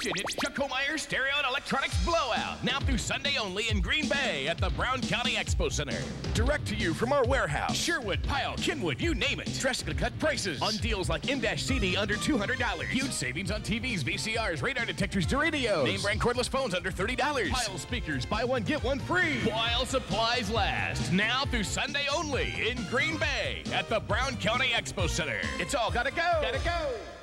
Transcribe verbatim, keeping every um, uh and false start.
Attention, it's Chuck Meyer Stereo and Electronics Blowout. Now through Sunday only in Green Bay at the Brown County Expo Center. Direct to you from our warehouse. Sherwood, Pyle, Kenwood, you name it. Drastically cut prices on deals like M-C D under two hundred dollars. Huge savings on T Vs, V C Rs, radar detectors to radios. Name brand cordless phones under thirty dollars. Pyle speakers, buy one, get one free. While supplies last. Now through Sunday only in Green Bay at the Brown County Expo Center. It's all gotta go. Gotta go.